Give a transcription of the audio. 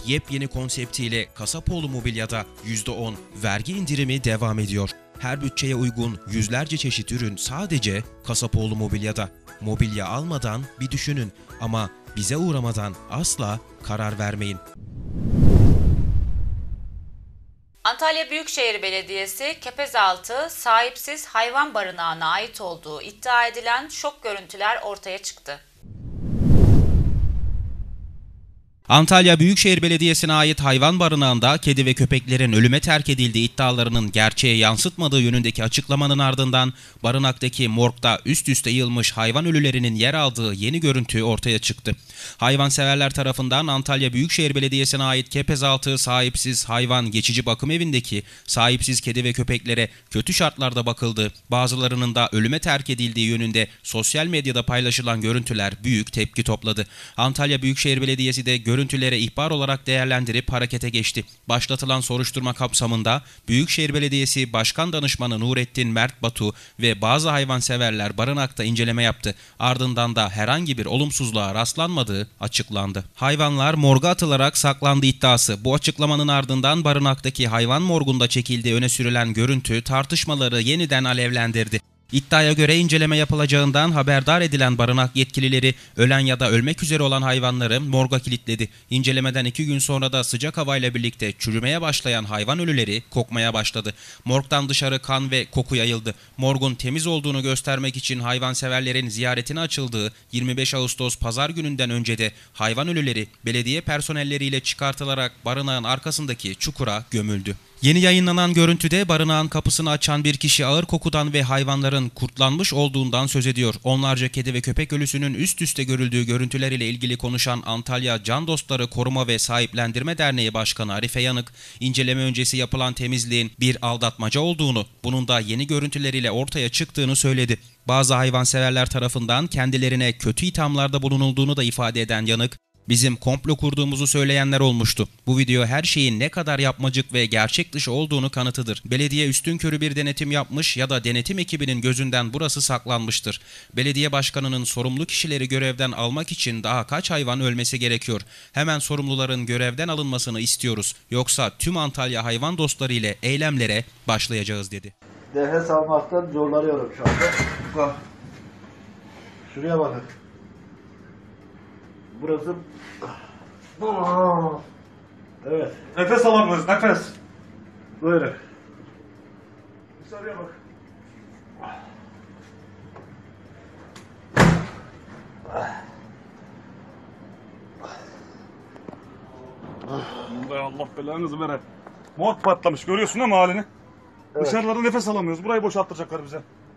yepyeni konseptiyle Kasapoğlu Mobilya'da %10 vergi indirimi devam ediyor. Her bütçeye uygun yüzlerce çeşit ürün sadece Kasapoğlu Mobilya'da. Mobilya almadan bir düşünün ama bize uğramadan asla karar vermeyin. Antalya Büyükşehir Belediyesi Kepezaltı sahipsiz hayvan barınağına ait olduğu iddia edilen şok görüntüler ortaya çıktı. Antalya Büyükşehir Belediyesi'ne ait hayvan barınağında kedi ve köpeklerin ölüme terk edildiği iddialarının gerçeğe yansıtmadığı yönündeki açıklamanın ardından barınaktaki morgda üst üste yığılmış hayvan ölülerinin yer aldığı yeni görüntü ortaya çıktı. Hayvanseverler tarafından Antalya Büyükşehir Belediyesi'ne ait Kepezaltı sahipsiz hayvan geçici bakım evindeki sahipsiz kedi ve köpeklere kötü şartlarda bakıldığı, bazılarının da ölüme terk edildiği yönünde sosyal medyada paylaşılan görüntüler büyük tepki topladı. Antalya Büyükşehir Belediyesi de görüntülere ihbar olarak değerlendirip harekete geçti. Başlatılan soruşturma kapsamında Büyükşehir Belediyesi Başkan Danışmanı Nurettin Mert Batu ve bazı hayvanseverler barınakta inceleme yaptı. Ardından da herhangi bir olumsuzluğa rastlanmadığı açıklandı. Hayvanlar morga atılarak saklandı iddiası. Bu açıklamanın ardından barınaktaki hayvan morgunda çekildiği öne sürülen görüntü tartışmaları yeniden alevlendirdi. İddiaya göre inceleme yapılacağından haberdar edilen barınak yetkilileri ölen ya da ölmek üzere olan hayvanları morga kilitledi. İncelemeden 2 gün sonra da sıcak havayla birlikte çürümeye başlayan hayvan ölüleri kokmaya başladı. Morgdan dışarı kan ve koku yayıldı. Morgun temiz olduğunu göstermek için hayvanseverlerin ziyaretine açıldığı 25 Ağustos pazar gününden önce de hayvan ölüleri belediye personelleriyle çıkartılarak barınağın arkasındaki çukura gömüldü. Yeni yayınlanan görüntüde barınağın kapısını açan bir kişi ağır kokudan ve hayvanların kurtlanmış olduğundan söz ediyor. Onlarca kedi ve köpek ölüsünün üst üste görüldüğü görüntüler ile ilgili konuşan Antalya Can Dostları Koruma ve Sahiplendirme Derneği Başkanı Arife Yanık, inceleme öncesi yapılan temizliğin bir aldatmaca olduğunu, bunun da yeni görüntüleriyle ortaya çıktığını söyledi. Bazı hayvanseverler tarafından kendilerine kötü ithamlarda bulunulduğunu da ifade eden Yanık, bizim komplo kurduğumuzu söyleyenler olmuştu. Bu video her şeyin ne kadar yapmacık ve gerçek dışı olduğunu kanıtıdır. Belediye üstünkörü bir denetim yapmış ya da denetim ekibinin gözünden burası saklanmıştır. Belediye başkanının sorumlu kişileri görevden almak için daha kaç hayvan ölmesi gerekiyor? Hemen sorumluların görevden alınmasını istiyoruz. Yoksa tüm Antalya hayvan dostları ile eylemlere başlayacağız dedi. Nefes almaktan zorlanıyorum şu anda. Bak. Şuraya bakın. Burası... Evet. Nefes alamıyoruz, nefes. Böyle. Dışarıya bak. Allah belanızı vere. Mort patlamış, görüyorsun değil mi halini? Evet. Dışarılarda nefes alamıyoruz, burayı boşaltacaklar bize.